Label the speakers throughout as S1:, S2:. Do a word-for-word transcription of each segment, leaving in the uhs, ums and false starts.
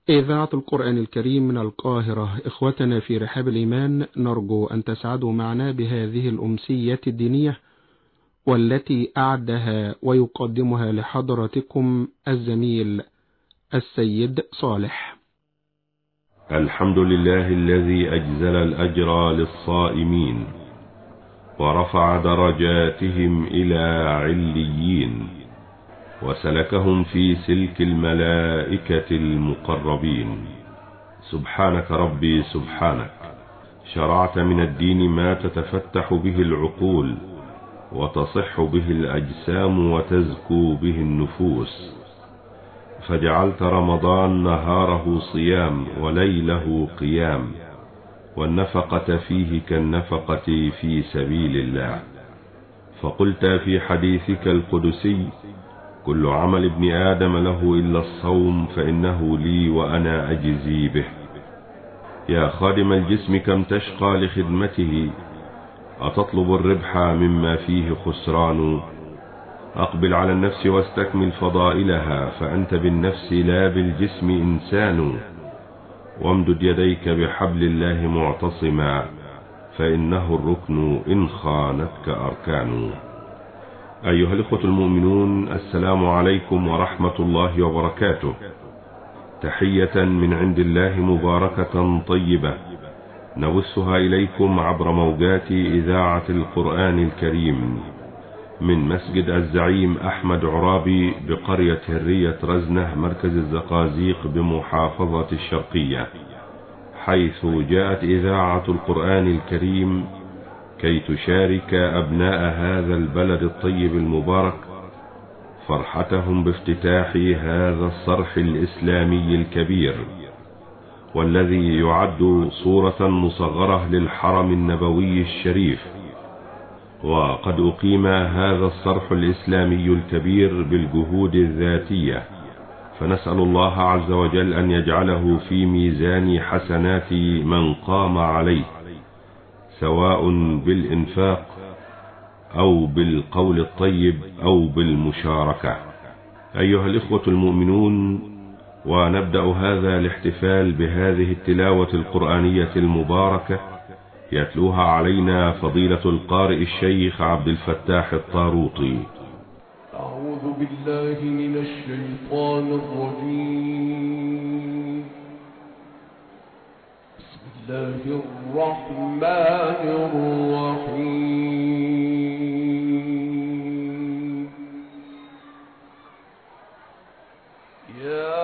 S1: إذاعة القرآن الكريم من القاهرة. إخوتنا في رحاب الإيمان، نرجو أن تسعدوا معنا بهذه الأمسية الدينية، والتي أعدها ويقدمها لحضراتكم الزميل السيد صالح.
S2: الحمد لله الذي أجزل الأجر للصائمين ورفع درجاتهم إلى عليين، وسلكهم في سلك الملائكة المقربين. سبحانك ربي سبحانك، شرعت من الدين ما تتفتح به العقول وتصح به الأجسام وتزكو به النفوس، فجعلت رمضان نهاره صيام وليله قيام، والنفقة فيه كالنفقة في سبيل الله. فقلت في حديثك القدسي: كل عمل ابن آدم له إلا الصوم فإنه لي وأنا أجزي به. يا خادم الجسم كم تشقى لخدمته، أتطلب الربح مما فيه خسران؟ أقبل على النفس واستكمل فضائلها، فأنت بالنفس لا بالجسم إنسان. وامدد يديك بحبل الله معتصما، فإنه الركن إن خانتك أركان. أيها الإخوة المؤمنون، السلام عليكم ورحمة الله وبركاته. تحية من عند الله مباركة طيبة نبثها إليكم عبر موجات إذاعة القرآن الكريم من مسجد الزعيم أحمد عرابي بقرية هرية رزنة، مركز الزقازيق بمحافظة الشرقية، حيث جاءت إذاعة القرآن الكريم كي تشارك أبناء هذا البلد الطيب المبارك فرحتهم بافتتاح هذا الصرح الإسلامي الكبير، والذي يعد صورة مصغرة للحرم النبوي الشريف. وقد أقيم هذا الصرح الإسلامي الكبير بالجهود الذاتية، فنسأل الله عز وجل أن يجعله في ميزان حسنات من قام عليه، سواء بالإنفاق أو بالقول الطيب أو بالمشاركة. أيها الإخوة المؤمنون، ونبدأ هذا الاحتفال بهذه التلاوة القرآنية المباركة يتلوها علينا فضيلة القارئ الشيخ عبد الفتاح الطاروطي.
S3: أعوذ بالله من الشيطان الرجيم. بسم الله الرحمن الرحيم. يا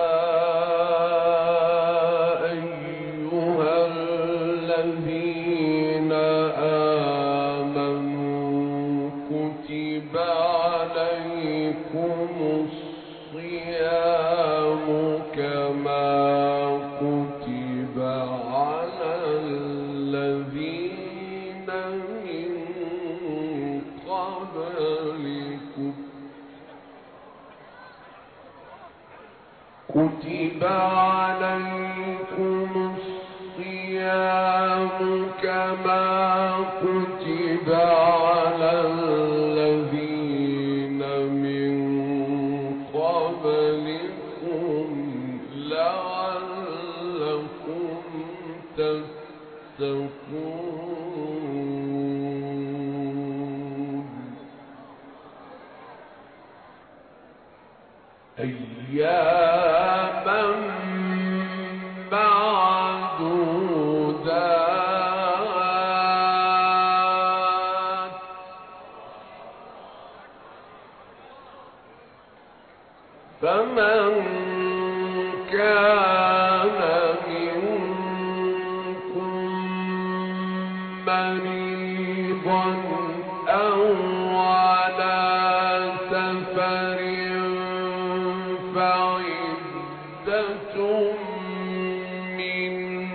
S3: كتب عليكم الصيام كما كتب على الذين من قبلكم لعلكم تتقون. أياما معدودات، فمن كان منكم مريضا أو على سفر فعدة من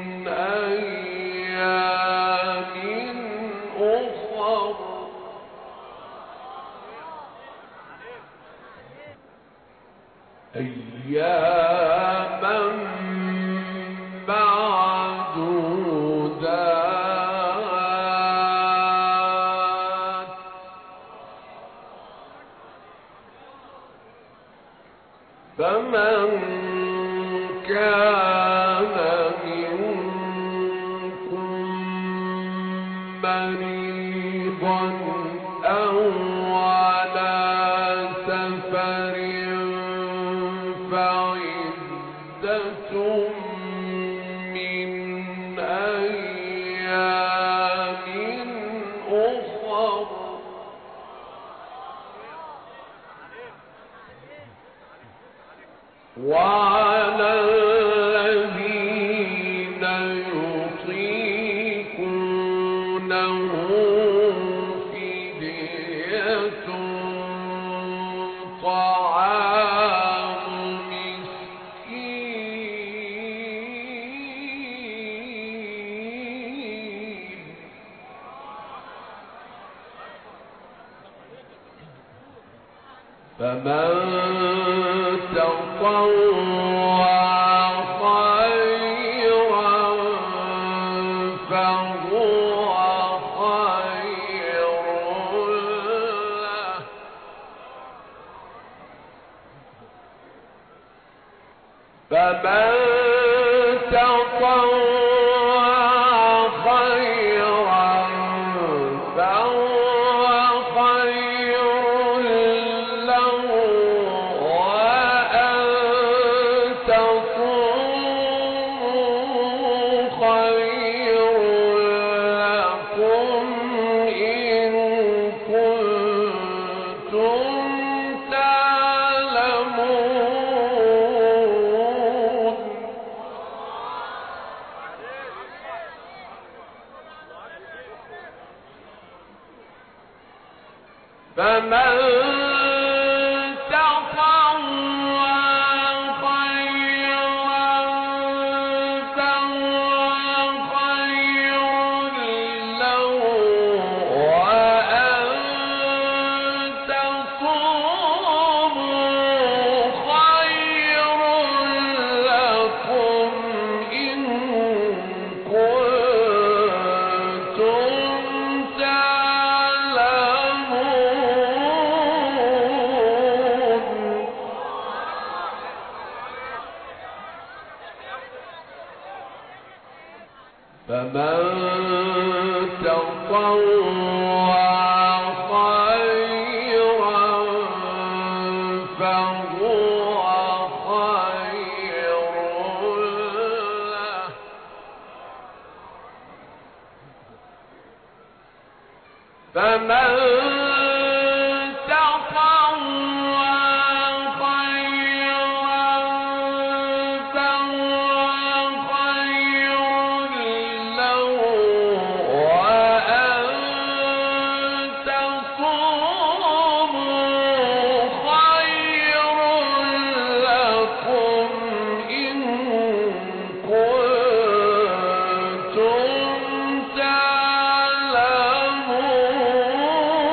S3: أيام أخر. أياما معدودات، فمن كان منكم مريضا أو على سفر فعدة من أيام أخر وعلى الذين يطيقونه فدية طعام مسكين فمن تطوع خيرا فهو خير له فمن تطوع خيرا فهو خير له وأن تصوموا خير لكم إن كنتم تعلمون فمن تطوع خيرا فهو خير له وأن تصوموا خير لكم إن كنتم تعلمون فمن تطوع خيرا فهو خير له فمن تطوع خيرا فهو خير له وأن تصوموا خير لكم إن كنتم تعلمون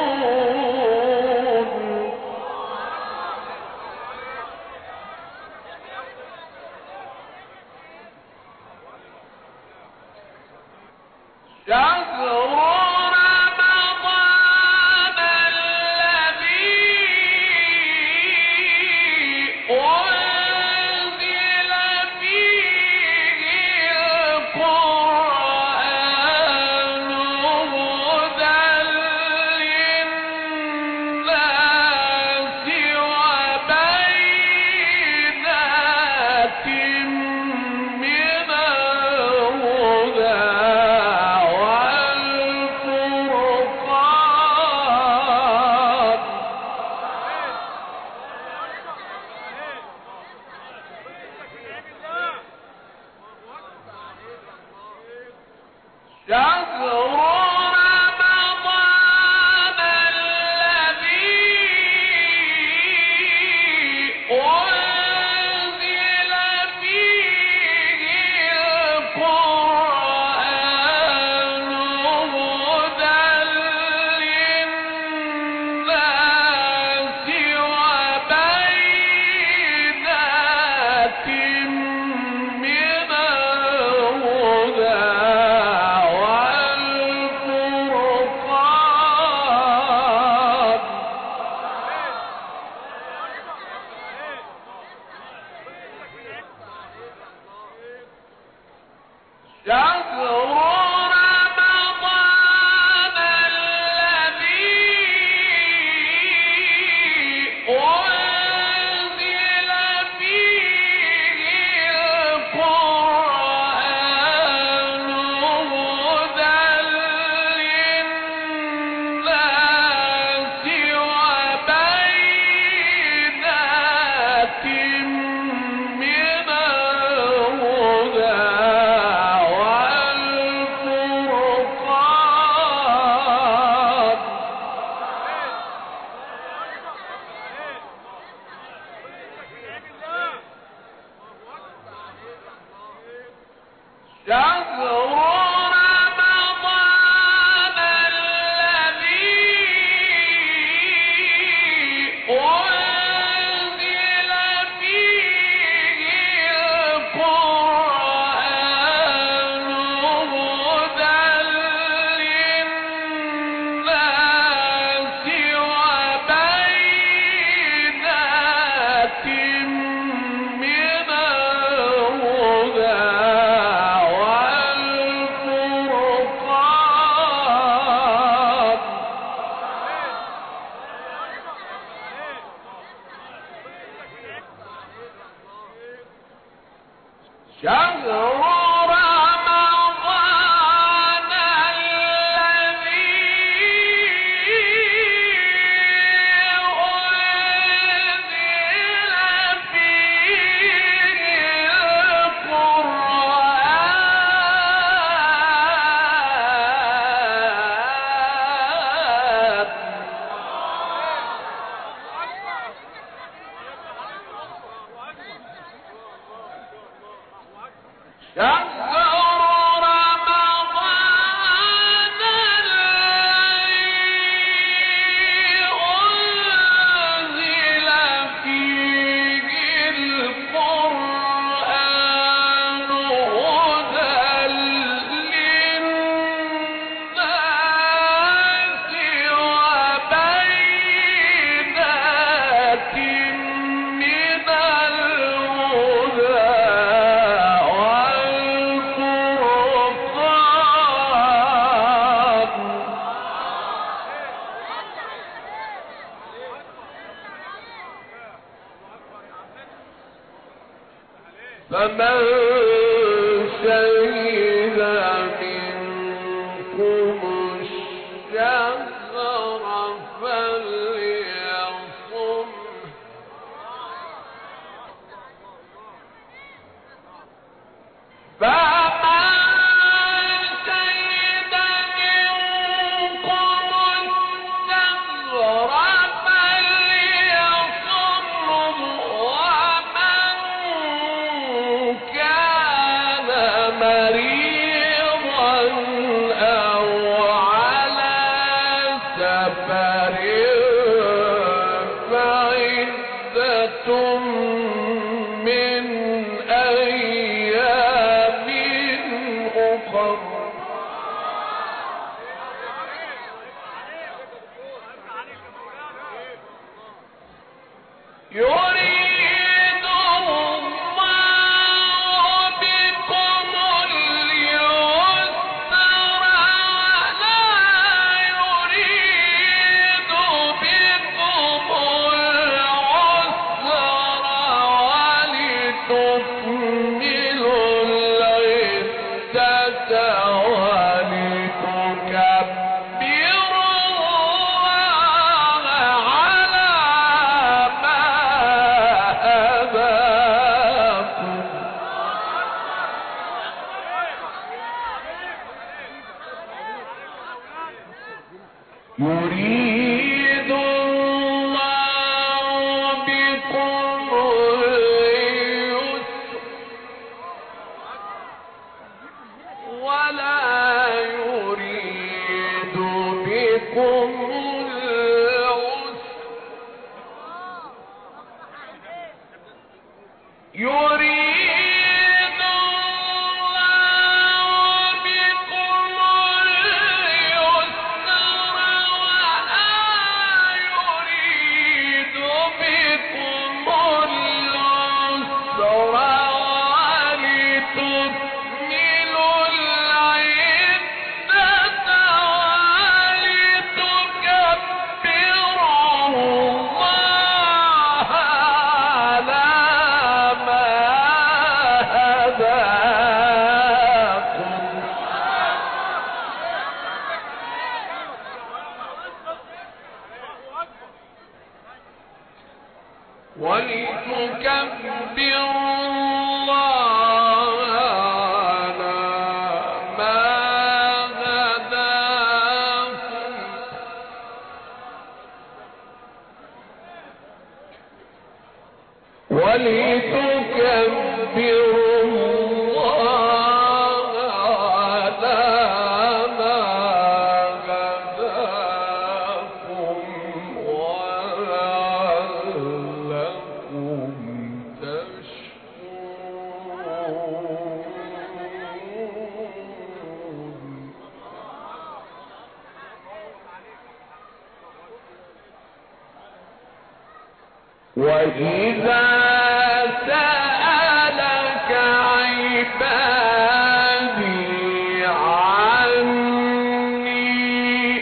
S3: فمن شهد منكم الشهر فليصم يريد الله بكم اليسر ولا يريد بكم العسر ولتكملوا العدة ولتكبروا الله على ما هداكم يريد الله بكم اليسر ولا يريد بكم العسر يريد الله بكم اليسر ولا يريد بكم العسر ولتكملوا العدة ولتكبروا الله على ما هداكم ولتكبروا الله على ما هداكم ولتكبروا الله على ما هداكم ولعلكم تشكرون وإذا سألك عبادي عني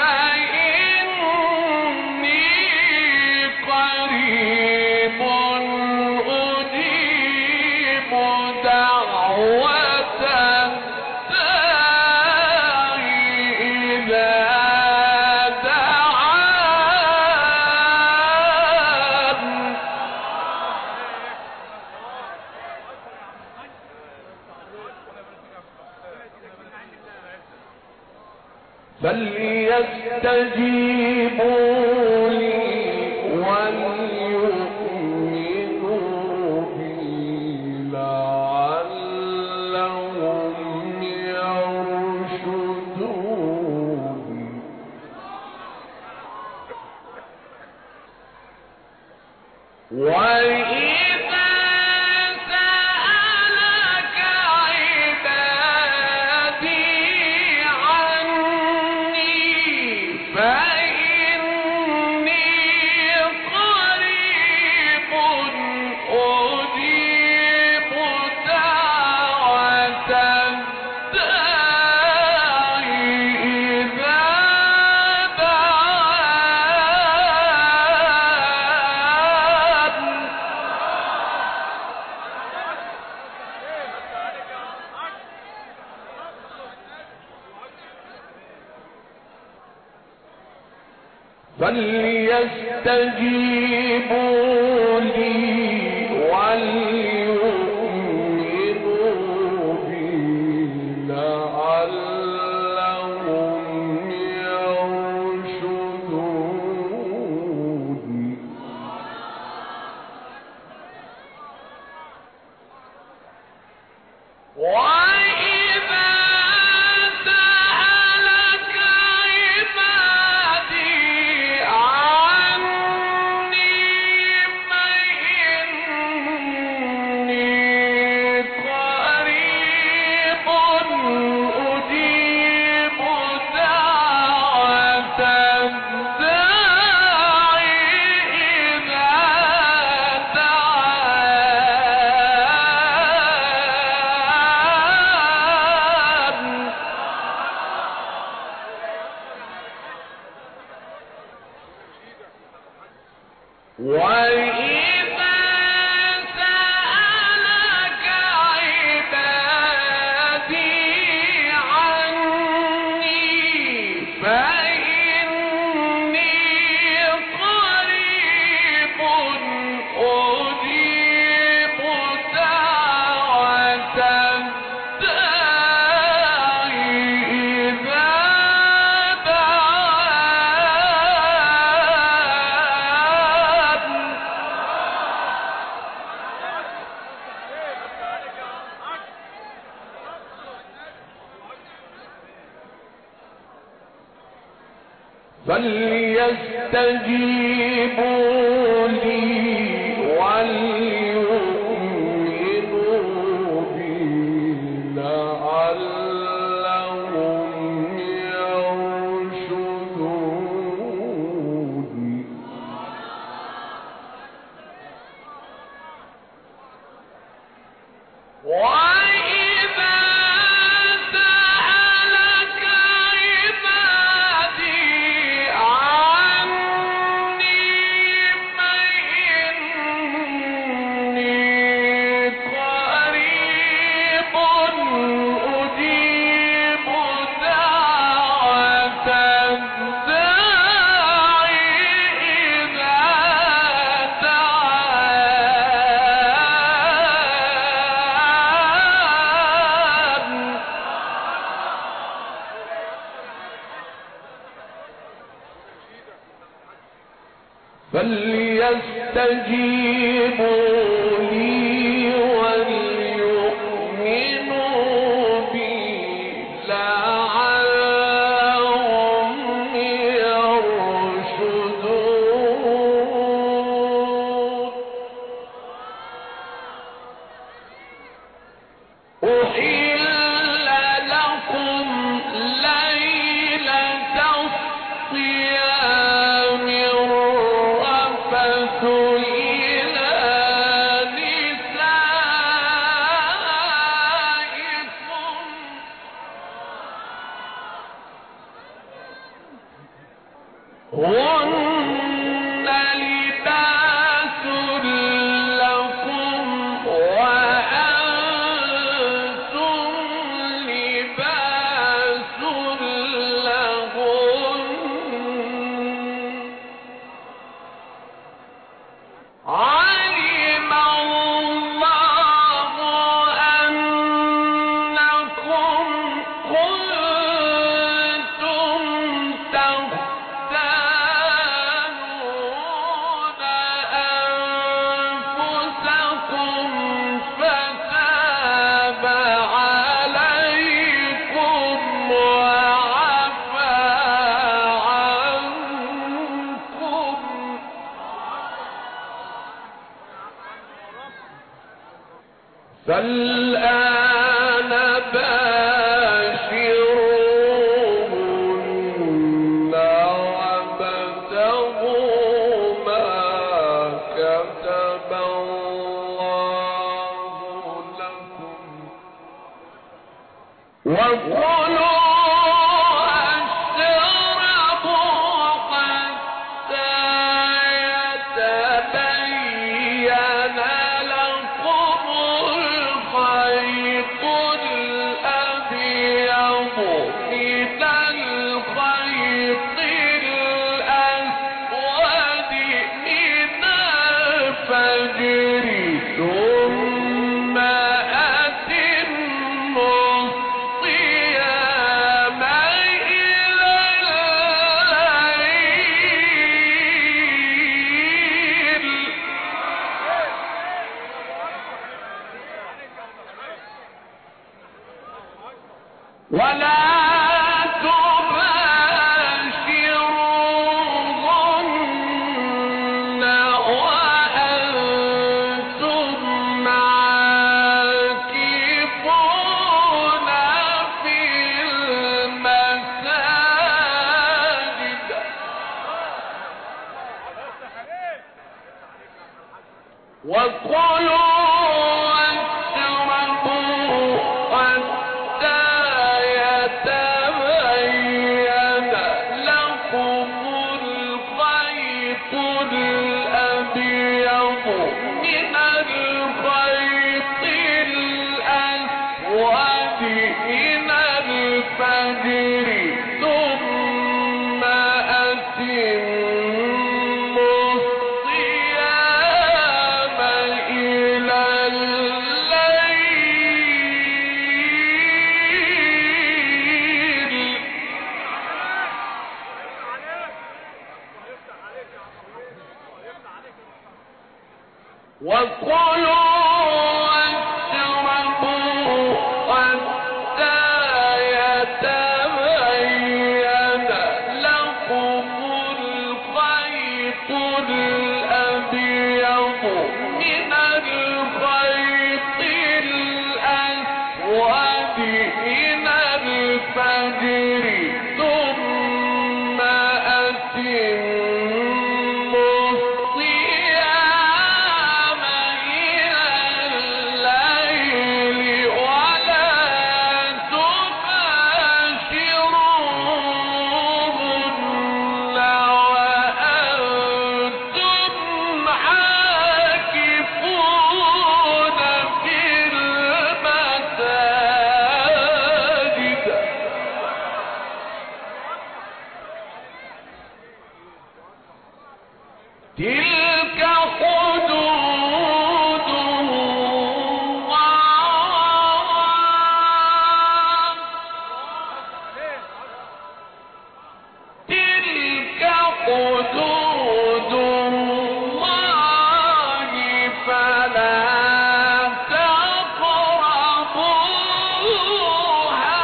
S3: فإني قريب أجيب دعوة فليستجيبوا لي وليؤمنوا بي لعلهم يرشدون وإذا سألك عبادي عني فإني قريب أجيب دعوة الداعي إذا دعان فليستجيبوا لي وليؤمنوا بي لعلهم يرشدون وإذا سألك عبادي عني فإني قريب أجيب دعوة الداعي إذا دعان وإذا سألك عبادي عني فإني قريب أجيب دعوة الداعي إذا دعان فليستجيبوا لي وليؤمنوا بي لعلهم يرشدون وإذا سألك عبادي عني فإني قريب أجيب دعوة الداعي إذا دعان فليستجيبوا لي وليؤمنوا بي لعلهم يرشدون أحل لكم ليلة الصيام الرفث إلى نسائكم هن لباس لكم وأنتم فالآن باشروهن وابتغوا ما كتب الله لكم وكلوا ولا تباشروهن وأنتم عاكفون في المساجد وكلوا وكلوا واشربوا حتى يتبين لكم الخيط الأبيض من الخيط الأسود من الفجر ثم أتموا الصيام إلى الليل ولا تباشروهن وأنتم عاكفون في المساجد تلك حدود الله تلك حدود الله فلا تقربوها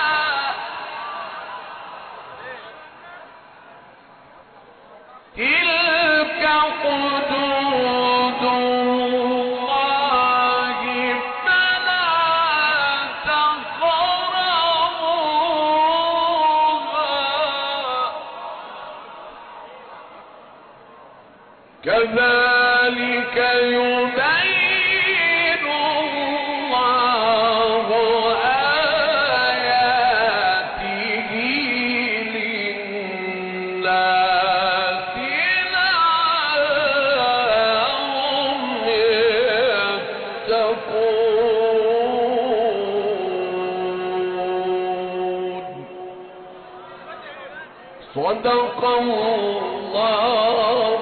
S3: تلك حدود الله فلا تقربوها كذلك يبين الله آياته للناس لعلهم يتقون صدق الله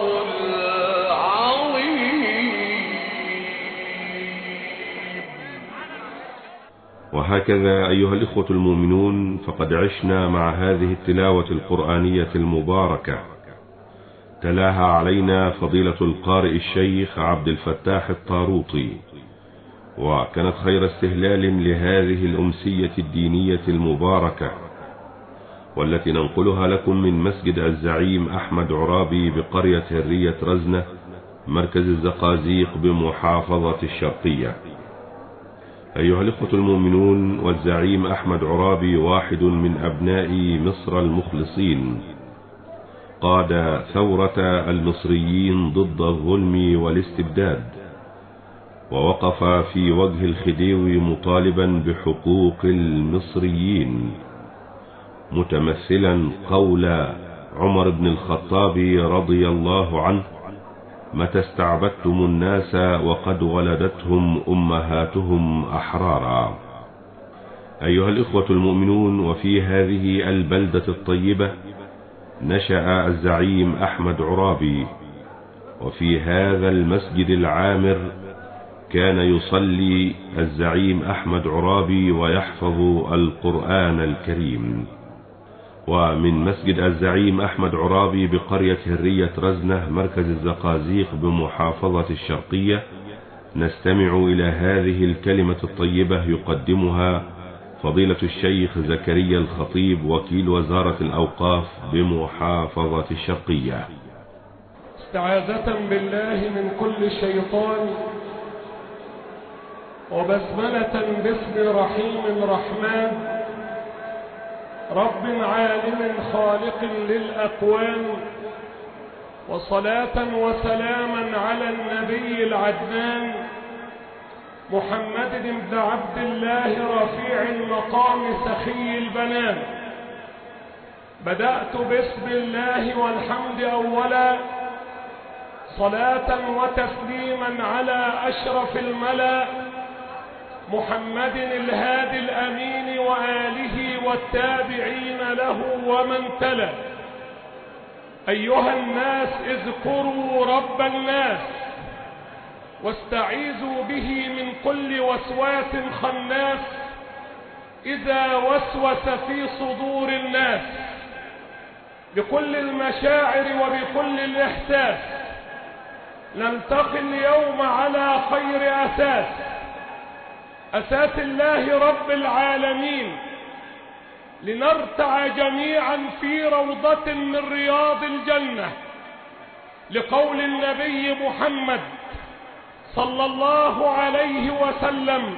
S2: وهكذا أيها الإخوة المؤمنون، فقد عشنا مع هذه التلاوة القرآنية المباركة تلاها علينا فضيلة القارئ الشيخ عبد الفتاح الطاروطي، وكانت خير استهلال لهذه الأمسية الدينية المباركة، والتي ننقلها لكم من مسجد الزعيم أحمد عرابي بقرية هرية رزنة مركز الزقازيق بمحافظة الشرقية. أيها الإخوة المؤمنون، والزعيم أحمد عرابي واحد من أبناء مصر المخلصين، قاد ثورة المصريين ضد الظلم والاستبداد، ووقف في وجه الخديوي مطالبا بحقوق المصريين، متمثلا قول عمر بن الخطاب رضي الله عنه: متى استعبدتم الناس وقد ولدتهم أمهاتهم أحرارا. أيها الإخوة المؤمنون، وفي هذه البلدة الطيبة نشأ الزعيم أحمد عرابي، وفي هذا المسجد العامر كان يصلي الزعيم أحمد عرابي ويحفظ القرآن الكريم. ومن مسجد الزعيم أحمد عرابي بقرية هرية رزنة مركز الزقازيق بمحافظة الشرقية نستمع إلى هذه الكلمة الطيبة يقدمها فضيلة الشيخ زكريا الخطيب وكيل وزارة الأوقاف بمحافظة الشرقية.
S4: استعاذة بالله من كل شيطان، وبسملة باسم رحيم رحمن، رب عالم خالق للأكوان، وصلاة وسلاما على النبي العدنان محمد بن عبد الله رفيع المقام سخي البنان. بدأت باسم الله والحمد أولا، صلاة وتسليما على أشرف الملأ محمد الهادي الأمين وآله والتابعين له ومن تلا. أيها الناس، اذكروا رب الناس واستعيذوا به من كل وسواس خناس إذا وسوس في صدور الناس، بكل المشاعر وبكل الإحساس. نلتقي اليوم على خير أساس، أساس الله رب العالمين، لنرتع جميعا في روضة من رياض الجنة، لقول النبي محمد صلى الله عليه وسلم: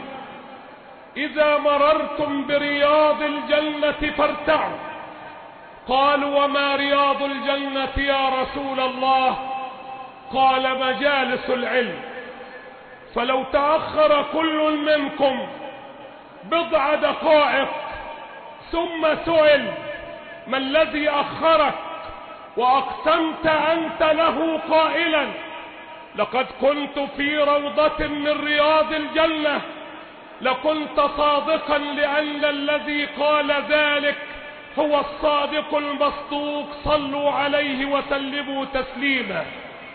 S4: إذا مررتم برياض الجنة فارتعوا. قالوا: وما رياض الجنة يا رسول الله؟ قال: مجالس العلم. فلو تأخر كل منكم بضع دقائق ثم سئل: ما الذي أخرك؟ وأقسمت أنت له قائلا: لقد كنت في روضة من رياض الجنة، لكنت صادقا، لأن الذي قال ذلك هو الصادق المصدوق. صلوا عليه وسلموا تسليما.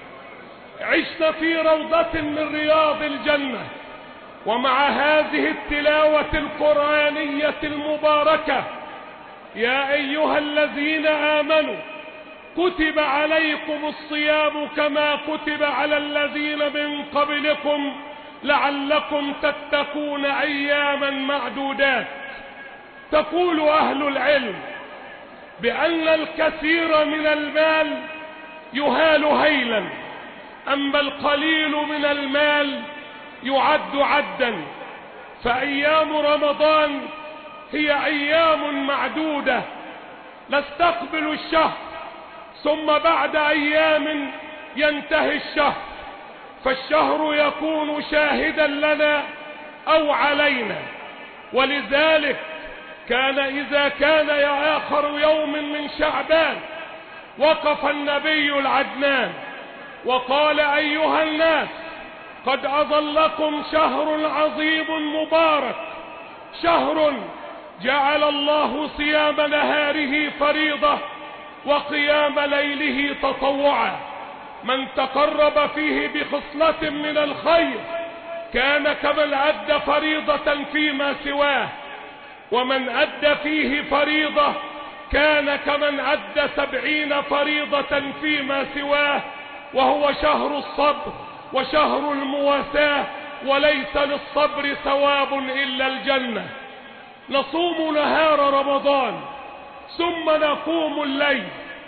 S4: عشنا في روضة من رياض الجنة، ومع هذه التلاوة القرآنية المباركة: يا أيها الذين آمنوا كتب عليكم الصيام كما كتب على الذين من قبلكم لعلكم تتقون أياما معدودات. تقول أهل العلم بأن الكثير من المال يهال هيلا، أما القليل من المال يعد عدا. فأيام رمضان هي أيام معدودة، نستقبل الشهر ثم بعد أيام ينتهي الشهر، فالشهر يكون شاهدا لنا أو علينا. ولذلك كان إذا كان آخر يوم من شعبان وقف النبي العدنان وقال: أيها الناس، قد أظلكم شهر عظيم مبارك، شهر جعل الله صيام نهاره فريضة وقيام ليله تطوعا. من تقرب فيه بخصلة من الخير كان كمن أدى فريضة فيما سواه، ومن أدى فيه فريضة كان كمن أدى سبعين فريضة فيما سواه، وهو شهر الصبر وشهر المواساة، وليس للصبر ثواب إلا الجنة. نصوم نهار رمضان ثم نقوم الليل،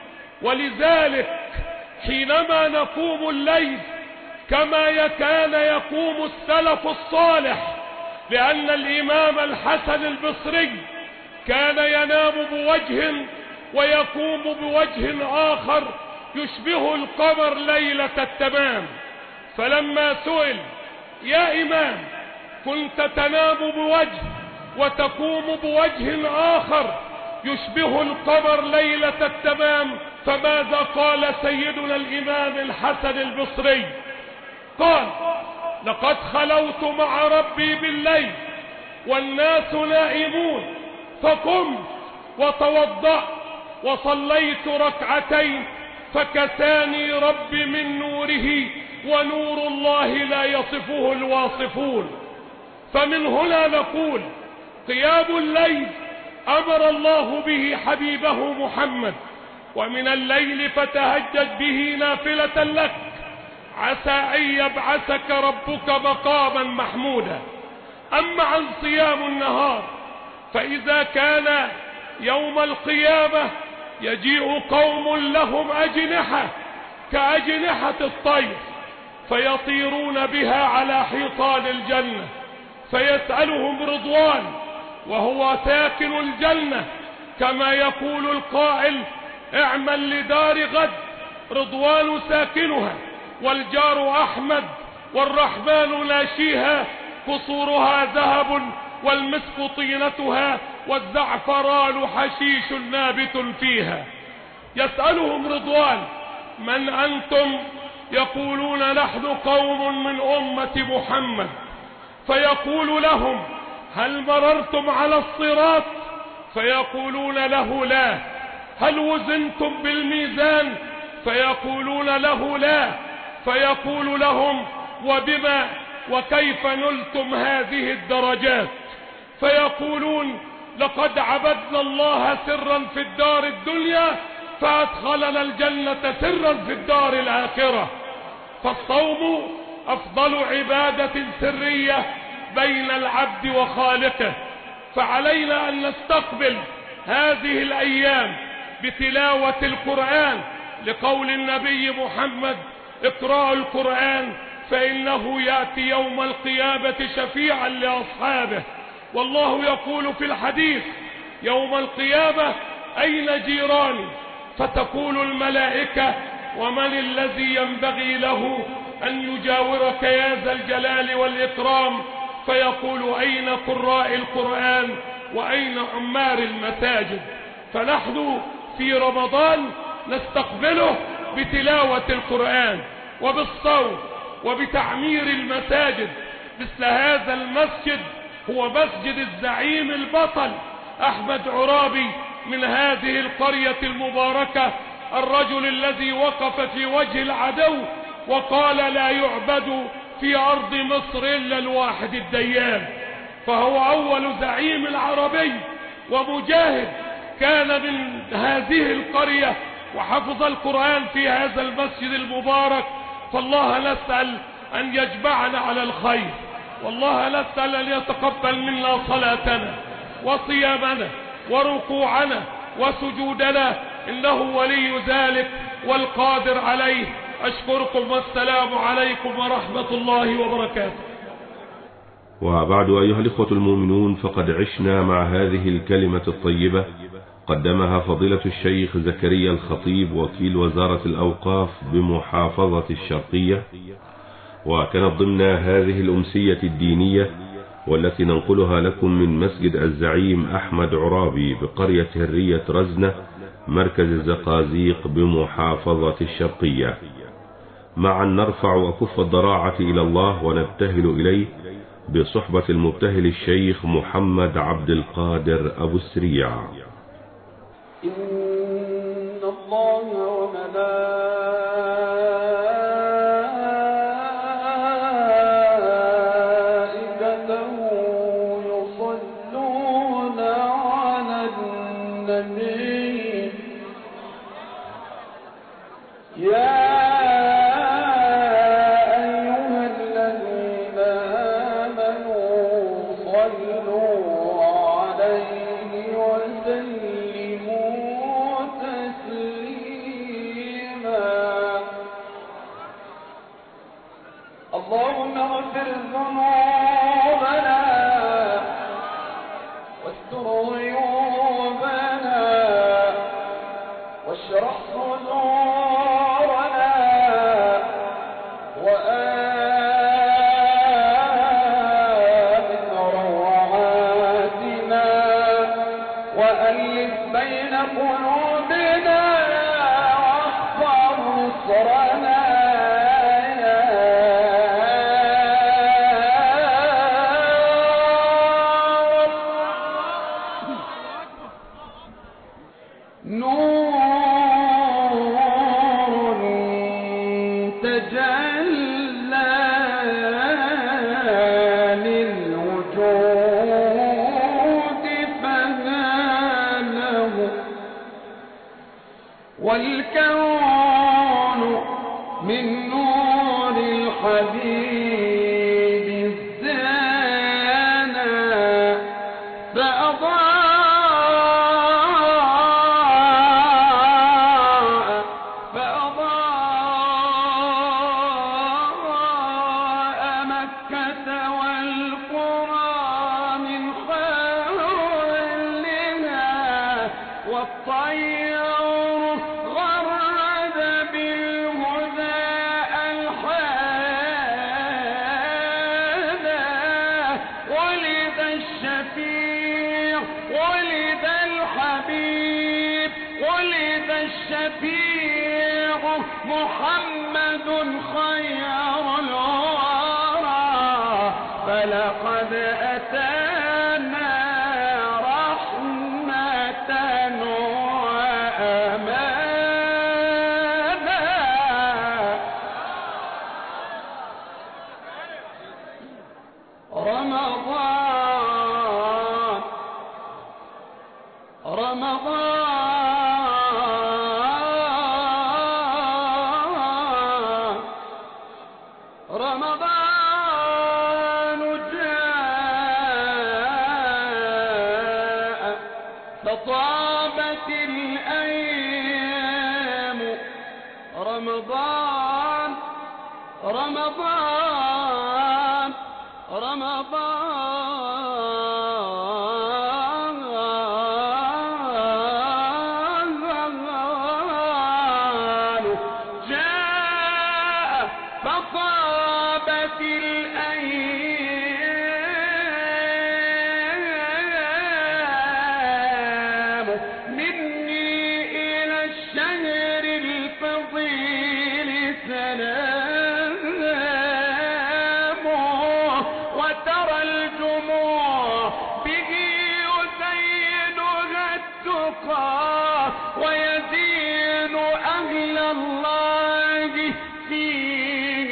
S4: ولذلك حينما نقوم الليل كما كان يقوم السلف الصالح لأن الإمام الحسن البصري كان ينام بوجه ويقوم بوجه آخر يشبه القمر ليلة التمام. فلما سئل: يا إمام، كنت تنام بوجه وتقوم بوجه آخر يشبه القمر ليلة التمام، فماذا قال سيدنا الإمام الحسن البصري؟ قال: لقد خلوت مع ربي بالليل والناس نائمون، فقمت وتوضأت وصليت ركعتين، فكساني ربي من نوره، ونور الله لا يصفه الواصفون. فمن هنا نقول: قيام الليل أمر الله به حبيبه محمد، ومن الليل فتهجد به نافلة لك، عسى أن يبعثك ربك مقاما محمودا. أما عن صيام النهار، فإذا كان يوم القيامة يجيء قوم لهم أجنحة كأجنحة الطير، فيطيرون بها على حيطان الجنة، فيسألهم رضوان وهو ساكن الجنة، كما يقول القائل: اعمل لدار غد، رضوان ساكنها، والجار أحمد، والرحمن ناشيها، قصورها ذهب، والمسك طينتها، والزعفران حشيش نابت فيها. يسألهم رضوان: من أنتم؟ يقولون: نحن قوم من أمة محمد. فيقول لهم: هل مررتم على الصراط؟ فيقولون له: لا. هل وزنتم بالميزان؟ فيقولون له: لا. فيقول لهم: وبما وكيف نلتم هذه الدرجات؟ فيقولون: لقد عبدنا الله سرا في الدار الدنيا، فأدخلنا الجنة سرا في الدار الآخرة. فالصوم أفضل عبادة سرية بين العبد وخالقه، فعلينا أن نستقبل هذه الأيام بتلاوة القرآن، لقول النبي محمد: اقرأوا القرآن فإنه يأتي يوم القيامة شفيعا لأصحابه. والله يقول في الحديث: يوم القيامة أين جيراني؟ فتقول الملائكة: ومن الذي ينبغي له أن يجاورك يا ذا الجلال والإكرام؟ فيقول: أين قراء القرآن وأين عمار المساجد؟ فنحن في رمضان نستقبله بتلاوة القرآن وبالصوم وبتعمير المساجد. مثل هذا المسجد هو مسجد الزعيم البطل أحمد عرابي من هذه القرية المباركة، الرجل الذي وقف في وجه العدو وقال: لا يعبد في أرض مصر إلا الواحد الديان. فهو أول زعيم العربي ومجاهد كان من هذه القرية، وحفظ القرآن في هذا المسجد المبارك. فالله نسأل أن يجمعنا على الخير، والله نسأل أن يتقبل منا صلاتنا وصيامنا وركوعنا وسجودنا، إنه ولي ذلك والقادر عليه. أشكركم والسلام عليكم ورحمة الله وبركاته.
S2: وبعد أيها الإخوة المؤمنون، فقد عشنا مع هذه الكلمة الطيبة قدمها فضيلة الشيخ زكريا الخطيب وكيل وزارة الأوقاف بمحافظة الشرقية، وكانت ضمن هذه الأمسية الدينية والتي ننقلها لكم من مسجد الزعيم أحمد عرابي بقرية هرية رزنة مركز الزقازيق بمحافظة الشرقية. معا نرفع أكف الضراعة إلى الله ونبتهل إليه بصحبة المبتهل الشيخ محمد عبد القادر أبو السريع.
S5: إن الله وملائكته يصلون على النبي يا أيها الذين آمنوا صلوا عليه وسلموا تسليما. اللهم اغفر ذنوبنا قلوبنا واحفظ مصرنا والكون من نور الحبيب ازدانا فأضاء فأضاء مكة والقرى من حولها والطير الشفيع محمد خير الورى فلقد أتانا رحمة وأمانا رمضان رمضان رمضان جاء فطابت الأيام رمضان رمضان رمضان جاء فطابت الأيام مني إلى الشهر الفضيل سلام وترى الجموع به يزينها التقى ويزين أهل الله فيه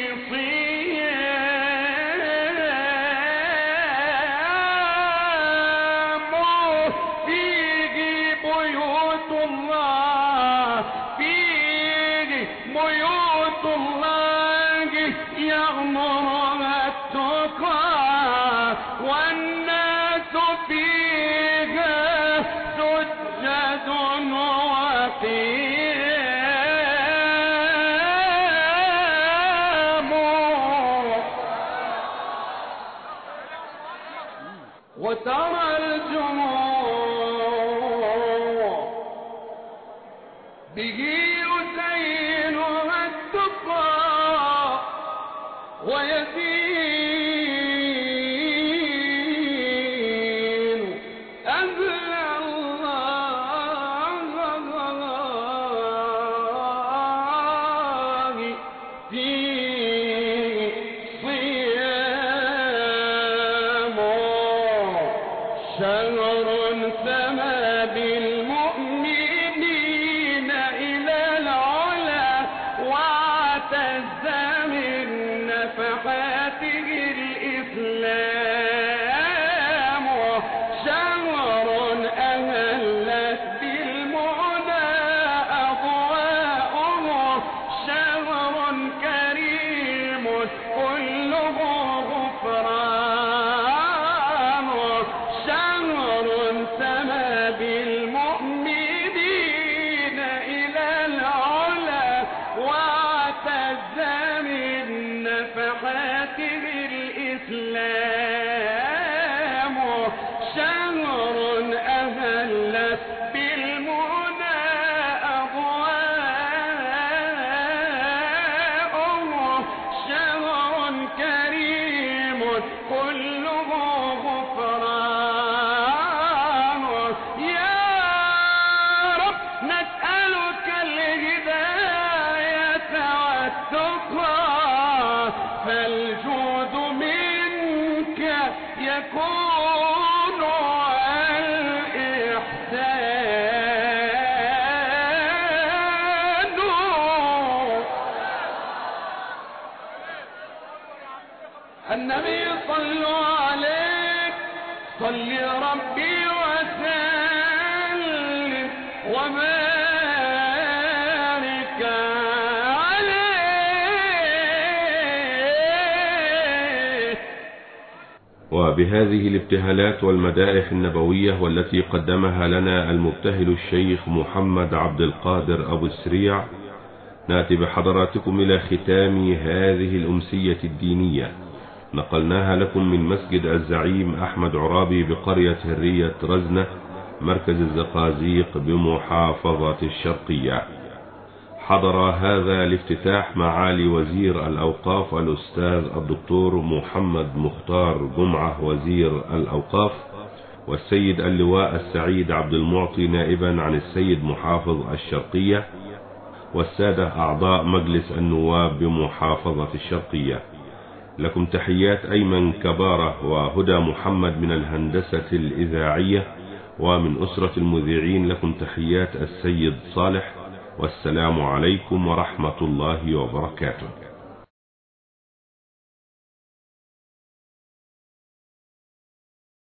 S5: صيام فيه بيوت الله فيه بيوت الله يغمرها التقى والناس فيها سجد وقيام وترى الجموع به يزينها التقى ويزين أهل الله فيه صيام شهر سما بالمؤمنين إلى العلا واعتز من نفحاته الإسلام شهر أهلت بالمنى أضواءه شهر كريم كله غفران شهر سما بالمؤمنين إلى العلا واعتز من نفحاته الإسلام شهر أهلت بالمنى أضواءه شهر كريم كله غفران يا ربي وسلم وبارك عليه.
S2: وبهذه الابتهالات والمدائح النبوية والتي قدمها لنا المبتهل الشيخ محمد عبد القادر أبو السريع، نأتي بحضراتكم إلى ختام هذه الأمسية الدينية، نقلناها لكم من مسجد الزعيم أحمد عرابي بقرية هرية رزنة مركز الزقازيق بمحافظة الشرقية. حضر هذا الافتتاح معالي وزير الأوقاف الأستاذ الدكتور محمد مختار جمعة وزير الأوقاف، والسيد اللواء السعيد عبد المعطي نائبا عن السيد محافظ الشرقية، والسادة أعضاء مجلس النواب بمحافظة الشرقية. لكم تحيات أيمن كبارة وهدى محمد من الهندسة الإذاعية، ومن أسرة المذيعين لكم تحيات السيد صالح، والسلام عليكم ورحمة الله وبركاته.